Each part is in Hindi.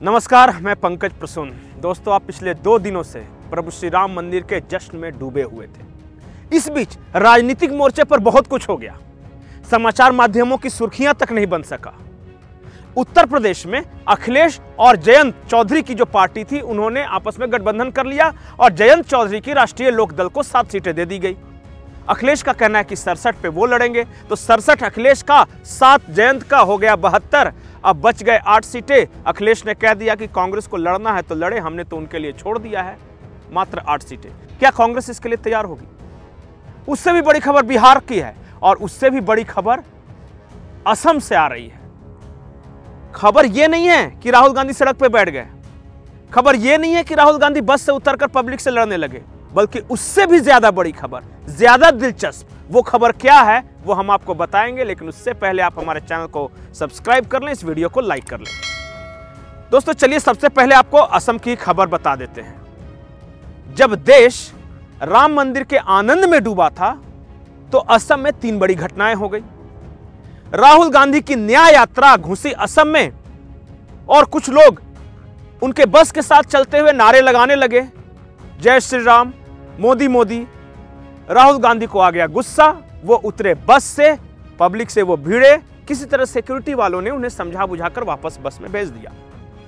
नमस्कार, मैं पंकज प्रसून। दोस्तों, आप पिछले 2 दिनों से प्रभु श्री राम मंदिर के जश्न में डूबे हुए थे। इस बीच राजनीतिक मोर्चे पर बहुत कुछ हो गया। समाचार माध्यमों की सुर्खियां तक नहीं बन सका। उत्तर प्रदेश में अखिलेश और जयंत चौधरी की जो पार्टी थी, उन्होंने आपस में गठबंधन कर लिया और जयंत चौधरी की राष्ट्रीय लोकदल को 7 सीटें दे दी गई। अखिलेश का कहना है कि 67 पे वो लड़ेंगे, तो 67 अखिलेश का, 7 जयंत का, हो गया 72। अब बच गए 8 सीटें। अखिलेश ने कह दिया कि कांग्रेस को लड़ना है तो लड़े, हमने तो उनके लिए छोड़ दिया है मात्र 8 सीटें। क्या कांग्रेस इसके लिए तैयार होगी? उससे भी बड़ी खबर बिहार की है और उससे भी बड़ी खबर असम से आ रही है। खबर यह नहीं है कि राहुल गांधी सड़क पर बैठ गए, खबर यह नहीं है कि राहुल गांधी बस से उतरकर पब्लिक से लड़ने लगे, बल्कि उससे भी ज्यादा बड़ी खबर, ज्यादा दिलचस्प वो खबर क्या है वो हम आपको बताएंगे। लेकिन उससे पहले आप हमारे चैनल को सब्सक्राइब कर लें, इस वीडियो को लाइक कर लें। दोस्तों, चलिए सबसे पहले आपको असम की खबर बता देते हैं। जब देश राम मंदिर के आनंद में डूबा था तो असम में 3 बड़ी घटनाएं हो गई। राहुल गांधी की न्याय यात्रा घुसी असम में और कुछ लोग उनके बस के साथ चलते हुए नारे लगाने लगे, जय श्री राम, मोदी मोदी। राहुल गांधी को आ गया गुस्सा, वो उतरे बस से, पब्लिक से वो भिड़े। किसी तरह सिक्योरिटी वालों ने उन्हें समझा बुझाकर वापस बस में भेज दिया।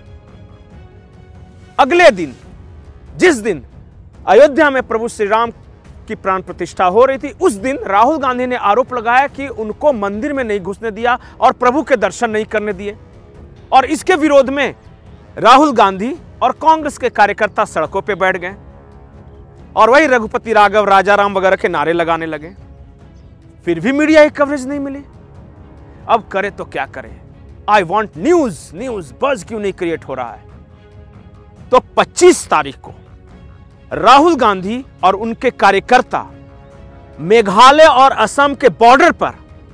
अगले दिन, जिस दिन अयोध्या में प्रभु श्री राम की प्राण प्रतिष्ठा हो रही थी, उस दिन राहुल गांधी ने आरोप लगाया कि उनको मंदिर में नहीं घुसने दिया और प्रभु के दर्शन नहीं करने दिए। और इसके विरोध में राहुल गांधी और कांग्रेस के कार्यकर्ता सड़कों पर बैठ गए और वही रघुपति राघव, राजा राम वगैरह के नारे लगाने लगे। फिर भी मीडिया की कवरेज नहीं मिली। अब करे तो क्या करे? आई वॉन्ट न्यूज, न्यूज बज क्यों नहीं क्रिएट हो रहा है? तो 25 तारीख को राहुल गांधी और उनके कार्यकर्ता मेघालय और असम के बॉर्डर पर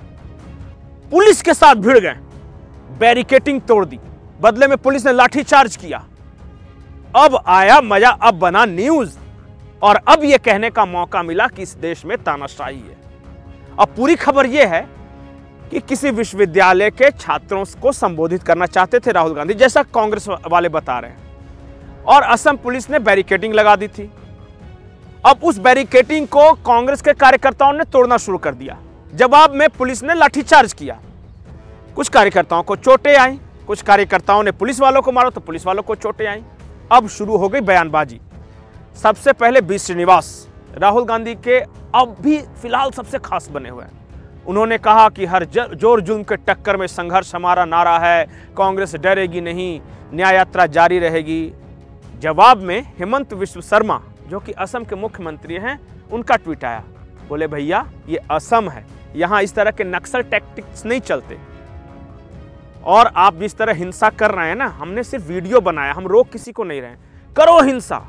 पुलिस के साथ भिड़ गए, बैरिकेटिंग तोड़ दी, बदले में पुलिस ने लाठीचार्ज किया। अब आया मजा, अब बना न्यूज और अब यह कहने का मौका मिला कि इस देश में तानाशाही है। अब पूरी खबर यह है कि किसी विश्वविद्यालय के छात्रों को संबोधित करना चाहते थे राहुल गांधी, जैसा कांग्रेस वाले बता रहे हैं, और असम पुलिस ने बैरिकेडिंग लगा दी थी। अब उस बैरिकेडिंग को कांग्रेस के कार्यकर्ताओं ने तोड़ना शुरू कर दिया। जवाब में पुलिस ने लाठीचार्ज किया। कुछ कार्यकर्ताओं को चोटें आई, कुछ कार्यकर्ताओं ने पुलिस वालों को मारा तो पुलिस वालों को चोटें आई। अब शुरू हो गई बयानबाजी। सबसे पहले बी श्रीनिवास, राहुल गांधी के अब भी फिलहाल सबसे खास बने हुए हैं। उन्होंने कहा कि हर जोर जुल्म के टक्कर में संघर्ष हमारा नारा है, कांग्रेस डरेगी नहीं, न्याय यात्रा जारी रहेगी। जवाब में हेमंत विश्व शर्मा, जो कि असम के मुख्यमंत्री हैं, उनका ट्वीट आया। बोले, भैया ये असम है, यहां इस तरह के नक्सल टैक्टिक्स नहीं चलते और आप जिस तरह हिंसा कर रहे हैं ना, हमने सिर्फ वीडियो बनाया, हम रोक किसी को नहीं रहे। करो हिंसा,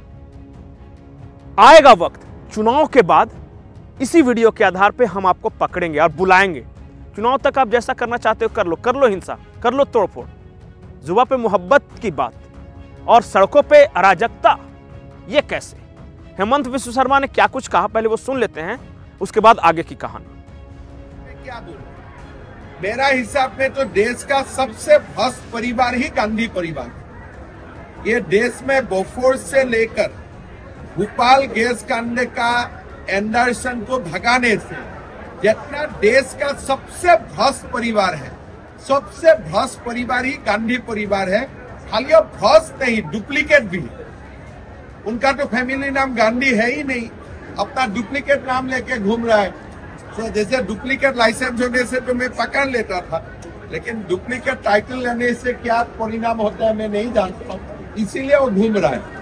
आएगा वक्त चुनाव के बाद इसी वीडियो के आधार पे हम आपको पकड़ेंगे और बुलाएंगे। चुनाव तक आप जैसा करना चाहते हो कर लो हिंसा, कर लो तोड़फोड़। जुबा पे मोहब्बत की बात और सड़कों पे अराजकता, ये कैसे? हेमंत विश्व शर्मा ने क्या कुछ कहा, पहले वो सुन लेते हैं, उसके बाद आगे की कहानी। क्या बोलूं, मेरा हिसाब में तो देश का सबसे भ्रष्ट परिवार ही गांधी परिवार है। ये देश में बोफोर्स से लेकर भोपाल गैस कांड का एंडरसन को भगाने से जितना देश का सबसे भ्रष्ट परिवार है, सबसे भ्रष्ट परिवार ही गांधी परिवार है। खाली अब भ्रष्ट नहीं, डुप्लीकेट भी। उनका तो फैमिली नाम गांधी है ही नहीं, अपना डुप्लीकेट नाम लेके घूम रहा है। तो जैसे डुप्लीकेट लाइसेंस होने से तो मैं पकड़ लेता था, लेकिन डुप्लीकेट टाइटल लेने से क्या परिणाम होता है मैं नहीं जानता, इसीलिए वो घूम रहा है।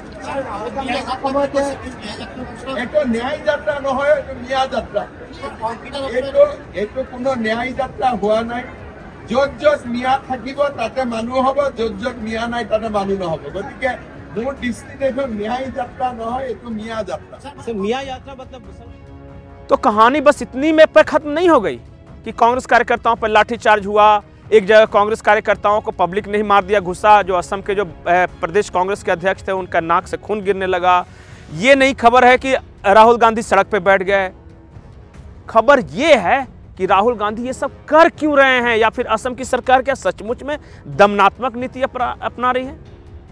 एक न्याय यात्रा न हो, मिया यात्रा, एक कोनो न्याय यात्रा हुआ नहीं। য'ত য'ত মিয়া থাকিব তাতে মানুহ হ'ব, য'ত য'ত মিয়া নাই তাতে মানুহ নহ'ব। গতিকে মোৰ দৃষ্টিত এইটো ন্যায় যাত্ৰা নহয়, এইটো মিয়া যাত্ৰা। मिया यात्रा मतलब तो कहानी बस इतनी में पर खत्म नहीं हो गई कि कांग्रेस कार्यकर्ताओं पर लाठीचार्ज हुआ। एक जगह कांग्रेस कार्यकर्ताओं को पब्लिक ने ही मार दिया घुसा। जो असम के जो प्रदेश कांग्रेस के अध्यक्ष थे, उनका नाक से खून गिरने लगा। ये नहीं खबर है कि राहुल गांधी सड़क पे बैठ गए। खबर ये है कि राहुल गांधी ये सब कर क्यों रहे हैं, या फिर असम की सरकार क्या सचमुच में दमनात्मक नीति अपना रही है?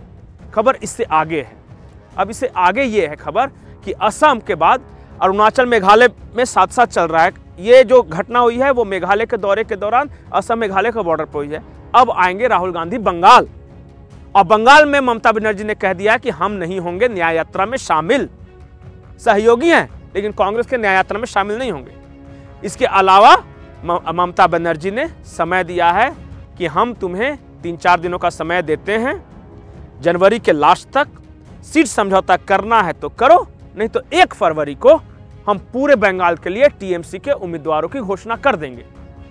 खबर इससे आगे है। अब इससे आगे ये है खबर कि असम के बाद अरुणाचल मेघालय में साथ साथ चल रहा है। ये जो घटना हुई है वो मेघालय के दौरे के दौरान असम मेघालय के बॉर्डर पर हुई है। अब आएंगे राहुल गांधी बंगाल, और बंगाल में ममता बनर्जी ने कह दिया कि हम नहीं होंगे न्याय यात्रा में शामिल, सहयोगी हैं लेकिन कांग्रेस के न्याय यात्रा में शामिल नहीं होंगे। इसके अलावा ममता बनर्जी ने समय दिया है कि हम तुम्हें 3-4 दिनों का समय देते हैं, जनवरी के लास्ट तक सीट समझौता करना है तो करो, नहीं तो 1 फरवरी को हम पूरे बंगाल के लिए टीएमसी के उम्मीदवारों की घोषणा कर देंगे।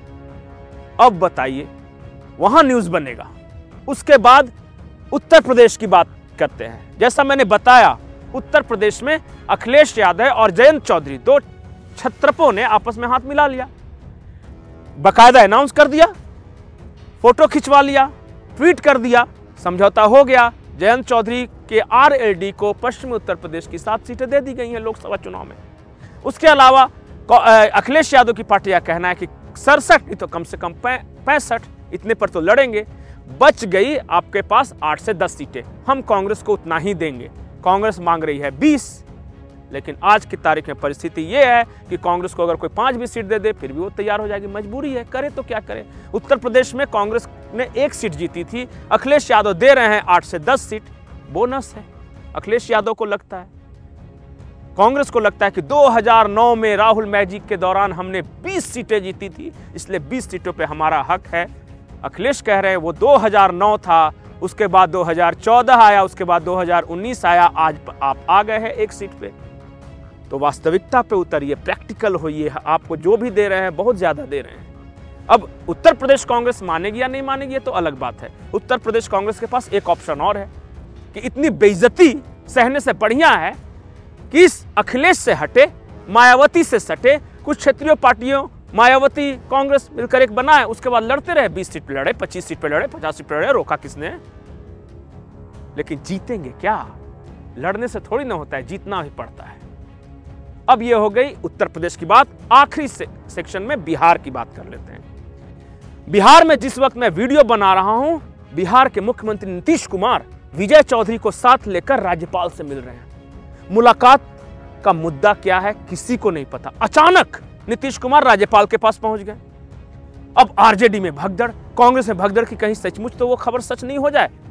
अब बताइए, वहां न्यूज बनेगा। उसके बाद उत्तर प्रदेश की बात करते हैं। जैसा मैंने बताया, उत्तर प्रदेश में अखिलेश यादव और जयंत चौधरी, 2 छत्रपों ने आपस में हाथ मिला लिया, बकायदा अनाउंस कर दिया, फोटो खिंचवा लिया, ट्वीट कर दिया, समझौता हो गया। जयंत चौधरी के आरएलडी को पश्चिमी उत्तर प्रदेश की 7 सीटें दे दी गई हैं लोकसभा चुनाव में। उसके अलावा अखिलेश यादव की पार्टी का कहना है कि 67 नहीं तो कम से कम 65 इतने पर तो लड़ेंगे। बच गई आपके पास 8 से 10 सीटें, हम कांग्रेस को उतना ही देंगे। कांग्रेस मांग रही है 20, लेकिन आज की तारीख में परिस्थिति यह है कि कांग्रेस को अगर कोई 5 भी सीट दे दे फिर भी वो तैयार हो जाएगी, मजबूरी है, करे तो क्या करे। उत्तर प्रदेश में कांग्रेस ने 1 सीट जीती थी, अखिलेश यादव दे रहे हैं 8 से 10 सीट, बोनस है। अखिलेश यादव को लगता है, कांग्रेस को लगता है कि 2009 में राहुल मैजिक के दौरान हमने 20 सीटें जीती थी, इसलिए 20 सीटों पे हमारा हक है। अखिलेश कह रहे हैं वो 2009 था, उसके बाद 2014 आया, उसके बाद 2019 आया, आज आप आ गए हैं 1 सीट पे। तो वास्तविकता पे उतरिए, प्रैक्टिकल होइए, आपको जो भी दे रहे हैं बहुत ज्यादा दे रहे हैं। अब उत्तर प्रदेश कांग्रेस मानेगी या नहीं मानेगी ये तो अलग बात है। उत्तर प्रदेश कांग्रेस के पास एक ऑप्शन और है कि इतनी बेइज्जती सहने से बढ़िया है कि इस अखिलेश से हटे, मायावती से सटे, कुछ क्षेत्रीय पार्टियों मायावती कांग्रेस मिलकर एक बनाए, उसके बाद लड़ते रहे, 20 सीट पे लड़े, 25 सीट पे लड़े, 50 सीट पे लड़े, रोका किसने? लेकिन जीतेंगे क्या? लड़ने से थोड़ी ना होता है, जीतना ही पड़ता है। अब ये हो गई उत्तर प्रदेश की बात। आखिरी सेक्शन में बिहार की बात कर लेते हैं। बिहार में जिस वक्त मैं वीडियो बना रहा हूं, बिहार के मुख्यमंत्री नीतीश कुमार विजय चौधरी को साथ लेकर राज्यपाल से मिल रहे हैं। मुलाकात का मुद्दा क्या है किसी को नहीं पता। अचानक नीतीश कुमार राज्यपाल के पास पहुंच गए। अब आरजेडी में भगदड़, कांग्रेस में भगदड़ की कहीं सचमुच तो वो खबर सच नहीं हो जाए।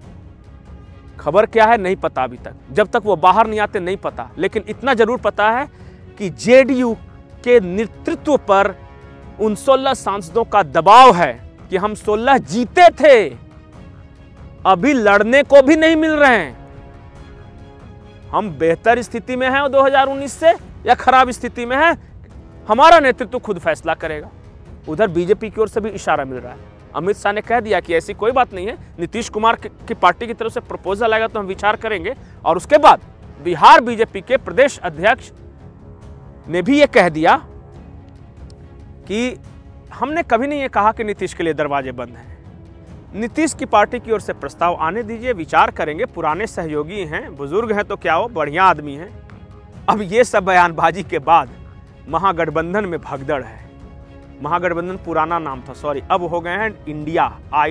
खबर क्या है नहीं पता अभी तक, जब तक वो बाहर नहीं आते नहीं पता। लेकिन इतना जरूर पता है कि जेडीयू के नेतृत्व पर उन 16 सांसदों का दबाव है कि हम 16 जीते थे, अभी लड़ने को भी नहीं मिल रहे हैं। हम बेहतर स्थिति में हैं 2019 से या खराब स्थिति में हैं, हमारा नेतृत्व खुद फैसला करेगा। उधर बीजेपी की ओर से भी इशारा मिल रहा है। अमित शाह ने कह दिया कि ऐसी कोई बात नहीं है, नीतीश कुमार की पार्टी की तरफ से प्रपोजल आएगा तो हम विचार करेंगे। और उसके बाद बिहार बीजेपी के प्रदेश अध्यक्ष ने भी ये कह दिया कि हमने कभी नहीं ये कहा कि नीतीश के लिए दरवाजे बंद हैं। नीतीश की पार्टी की ओर से प्रस्ताव आने दीजिए, विचार करेंगे। पुराने सहयोगी हैं, बुजुर्ग हैं तो क्या हो, बढ़िया आदमी हैं। अब ये सब बयानबाजी के बाद महागठबंधन में भगदड़ है। महागठबंधन पुराना नाम था, सॉरी, अब हो गए हैं इंडिया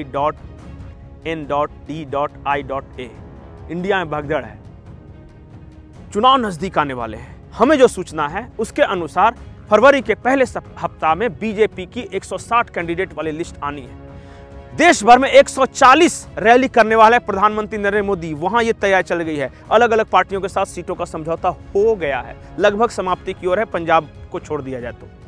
I.N.D.I.A। इंडिया में भगदड़ है, चुनाव नजदीक आने वाले हैं। हमें जो सूचना है उसके अनुसार फरवरी के पहले हफ्ता में बीजेपी की 160 कैंडिडेट वाली लिस्ट आनी है। देश भर में 140 रैली करने वाले प्रधानमंत्री नरेंद्र मोदी, वहां ये तैयारी चल गई है। अलग अलग पार्टियों के साथ सीटों का समझौता हो गया है, लगभग समाप्ति की ओर है, पंजाब को छोड़ दिया जाए तो।